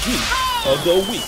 Geek of the Week.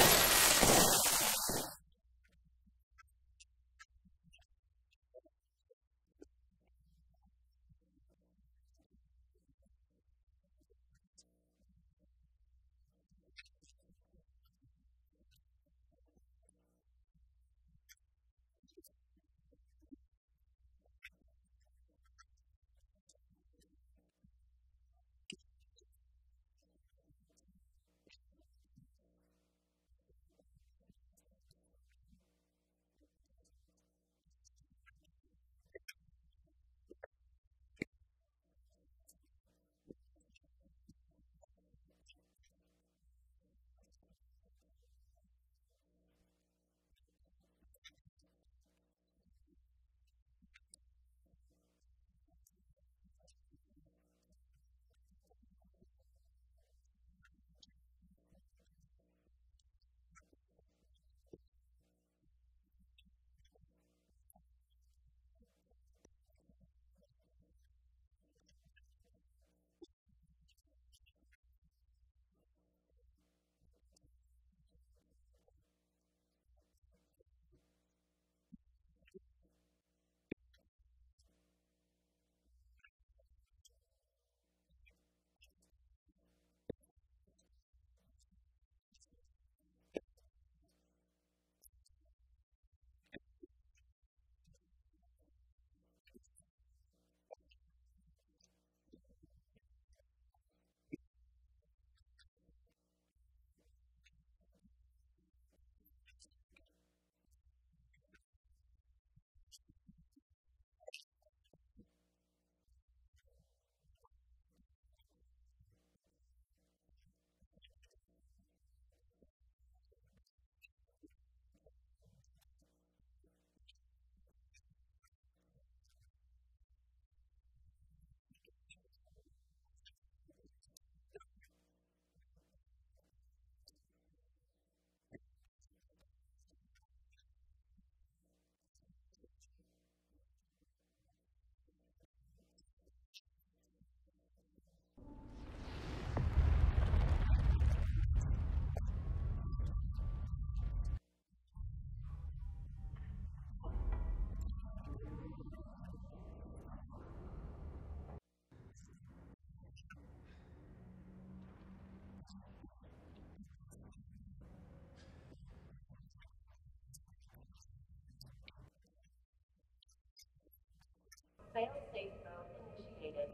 Fail-safe mode initiated.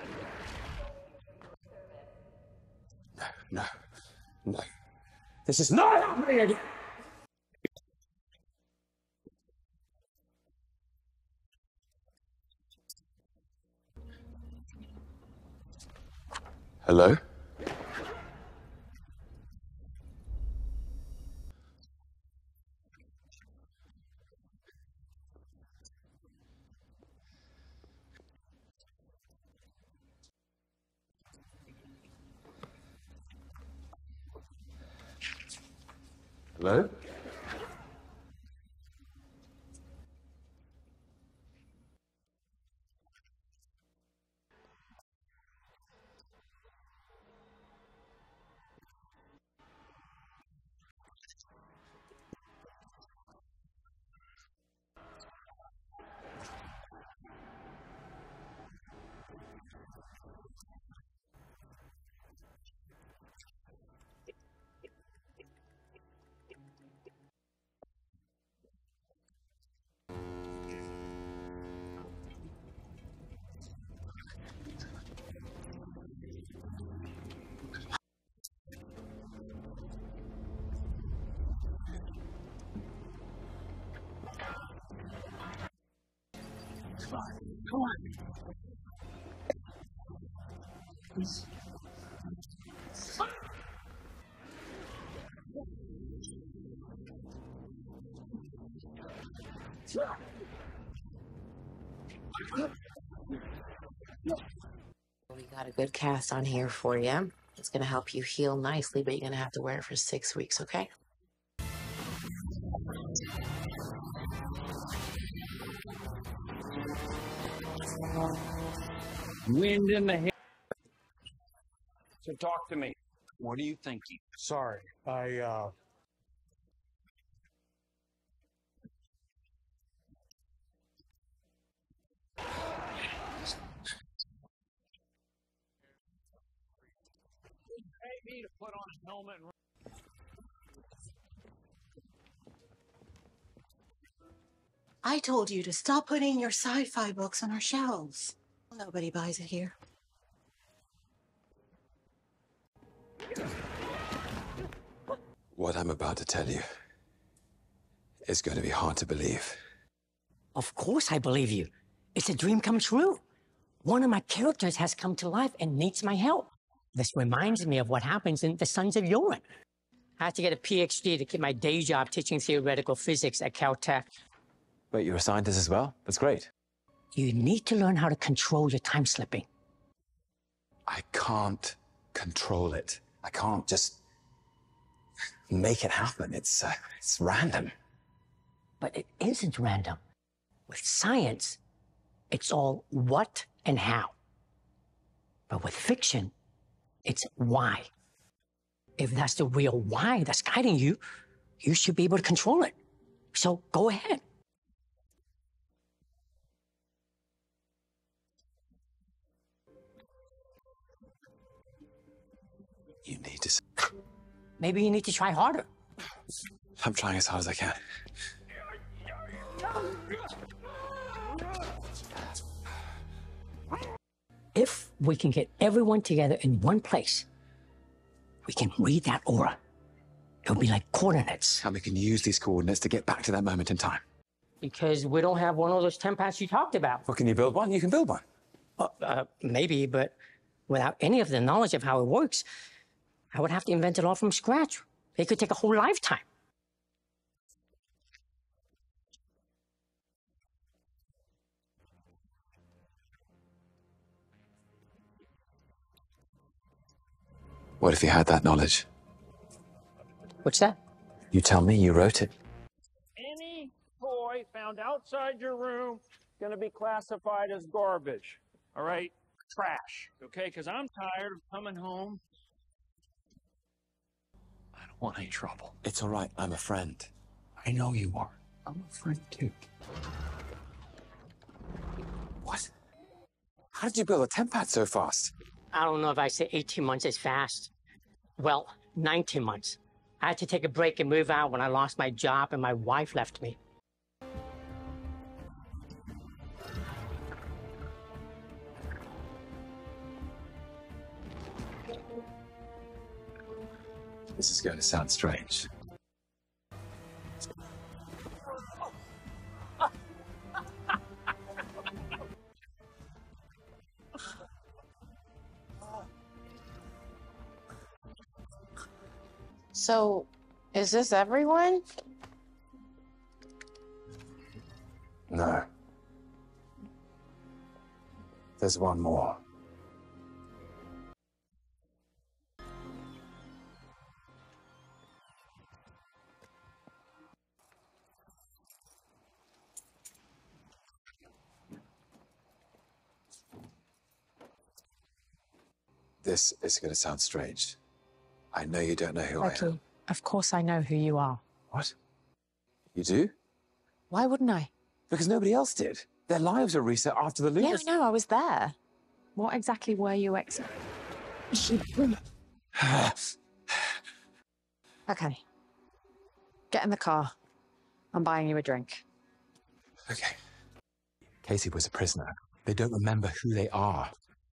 No. This is not happening again! Hello? Hello? Come on. Please. We got a good cast on here for you. It's going to help you heal nicely, but you're going to have to wear it for 6 weeks, okay? Wind in the hair. So talk to me. What are you thinking? Sorry, Pay me to put on a helmet and... I told you to stop putting your sci-fi books on our shelves. Nobody buys it here. What I'm about to tell you is going to be hard to believe. Of course I believe you. It's a dream come true. One of my characters has come to life and needs my help. This reminds me of what happens in The Sons of Urine. I had to get a PhD to keep my day job teaching theoretical physics at Caltech. Wait, you're a scientist as well? That's great. You need to learn how to control your time slipping. I can't control it. I can't just make it happen. It's random. But it isn't random. With science, it's all what and how. But with fiction, it's why. If that's the real why that's guiding you, you should be able to control it. So go ahead. You need to... Maybe you need to try harder. I'm trying as hard as I can. If we can get everyone together in one place, we can read that aura. It'll be like coordinates. And we can use these coordinates to get back to that moment in time. Because we don't have one of those tempaths you talked about. Well, can you build one? You can build one. Maybe, but without any of the knowledge of how it works, I would have to invent it all from scratch. It could take a whole lifetime. What if you had that knowledge? What's that? You tell me you wrote it. Any toy found outside your room gonna be classified as garbage, all right? Trash, okay? Because I'm tired of coming home. I don't want any trouble. It's all right. I'm a friend. I know you are. I'm a friend too. What? How did you build a tempath so fast? I don't know if I say 18 months is fast. Well, 19 months. I had to take a break and move out when I lost my job and my wife left me. This is going to sound strange. So, is this everyone? No. There's one more. This is going to sound strange. I know you don't know who I am. Of course I know who you are. What? You do? Why wouldn't I? Because nobody else did. Their lives were reset after the Yeah, Lunas. I know, I was there. What exactly were you Okay. Get in the car. I'm buying you a drink. Okay. Casey was a prisoner. They don't remember who they are.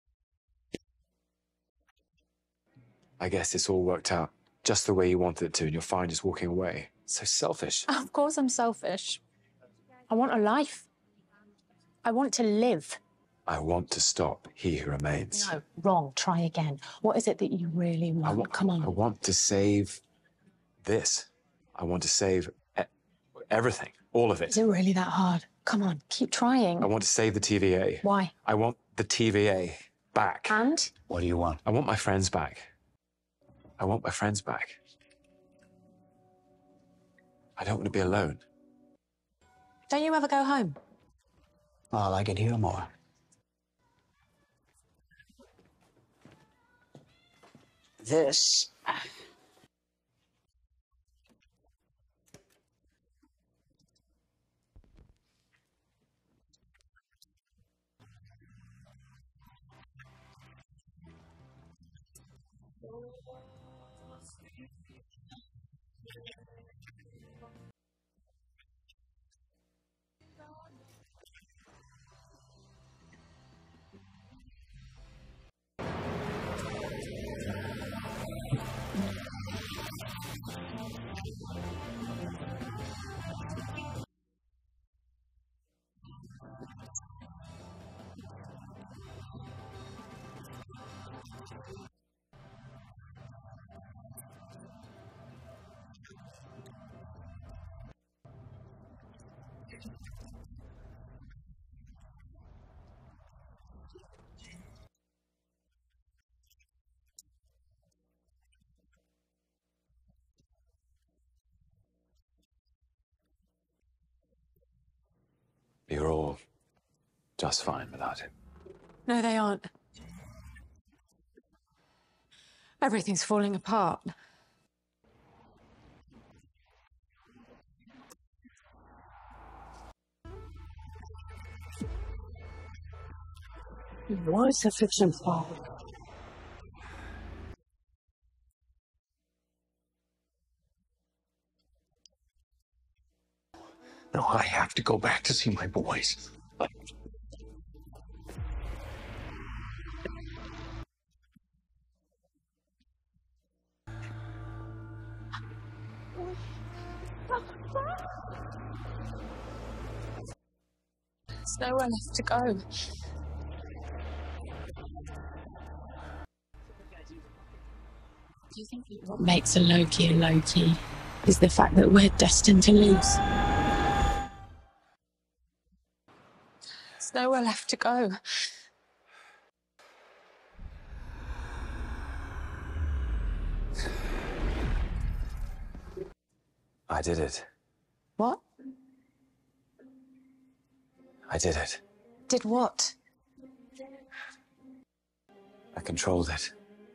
I guess this all worked out just the way you wanted it to, and you're fine just walking away. So selfish. Of course I'm selfish. I want a life. I want to live. I want to stop He Who Remains. No, wrong. Try again. What is it that you really want? Come on. I want to save this. I want to save everything, all of it. Is it really that hard? Come on, keep trying. I want to save the TVA. Why? I want the TVA back. And? What do you want? I want my friends back. I want my friends back. I don't want to be alone. Don't you ever go home? I like it here more. this. You're all just fine without him. No, they aren't. Everything's falling apart. Why is the fiction fall? No, I have to go back to see my boys. There's nowhere left to go. Do you think what makes a Loki is the fact that we're destined to lose? There's nowhere left to go. I did it. What? I did it. Did what? I controlled it.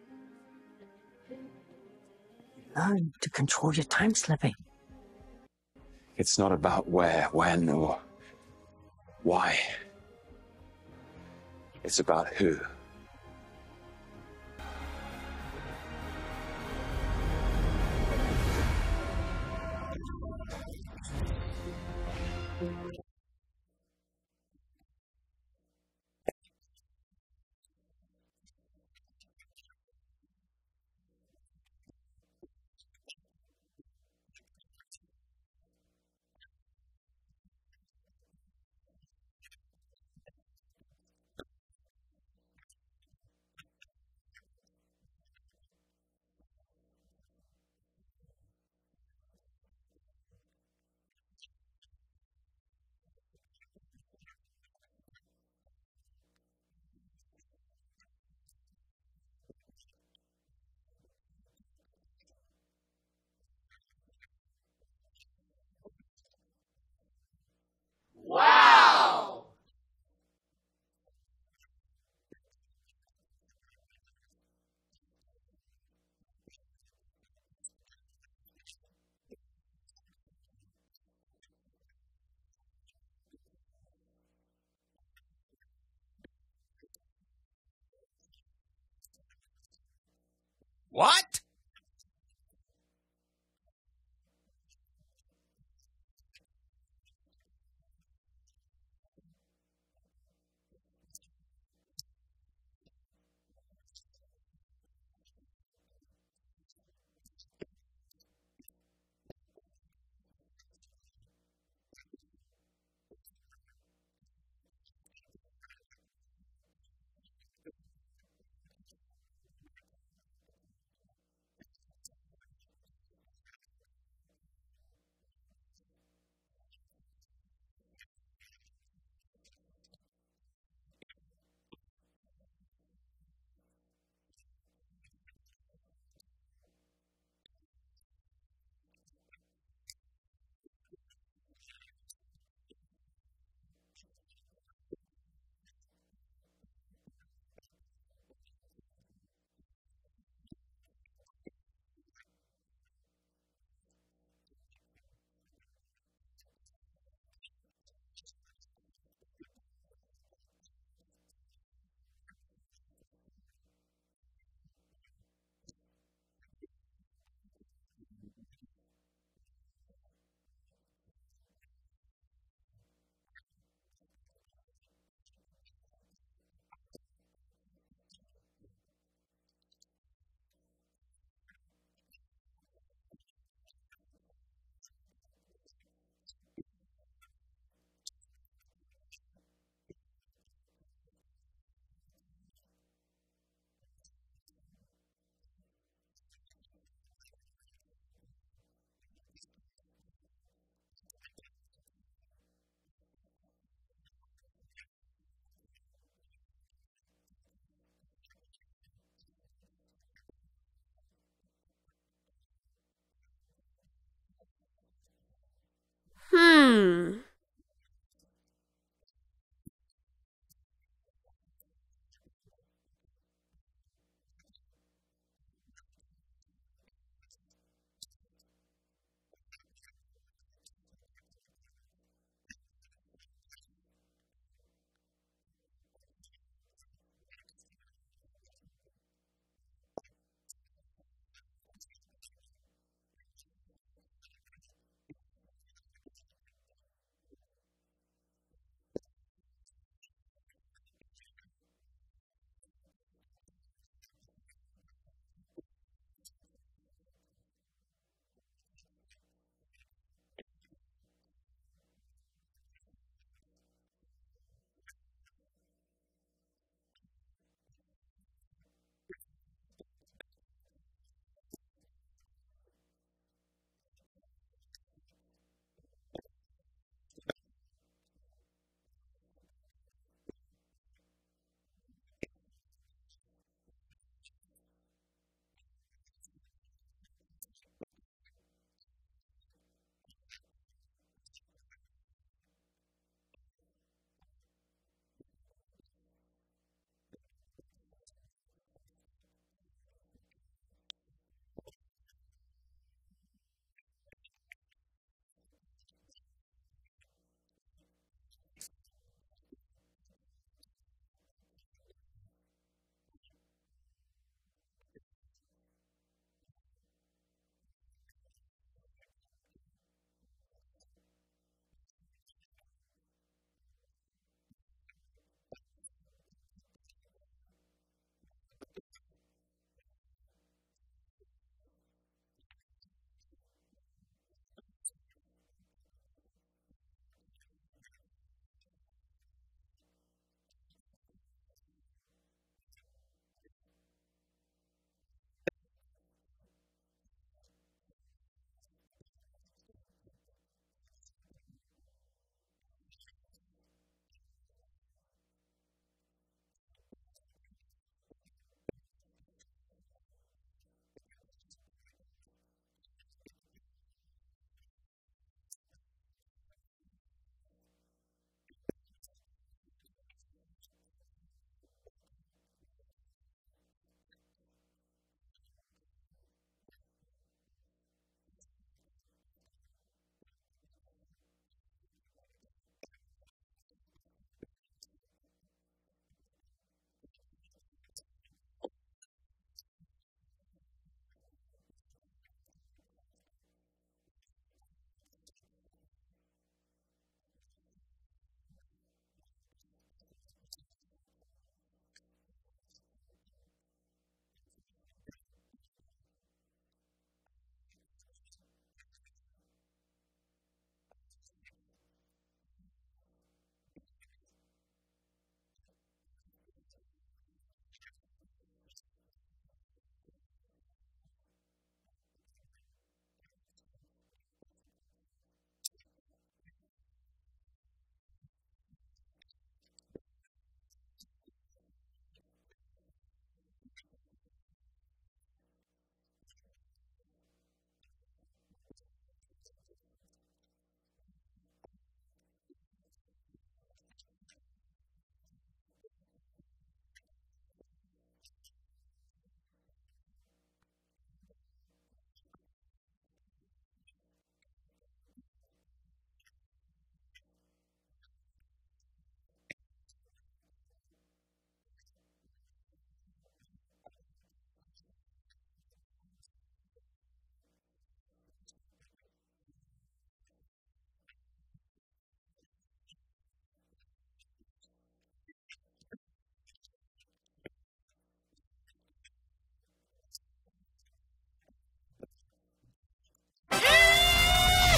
Learn to control your time slipping. It's not about where, when, or why. It's about who.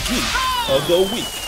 Geek of the Week.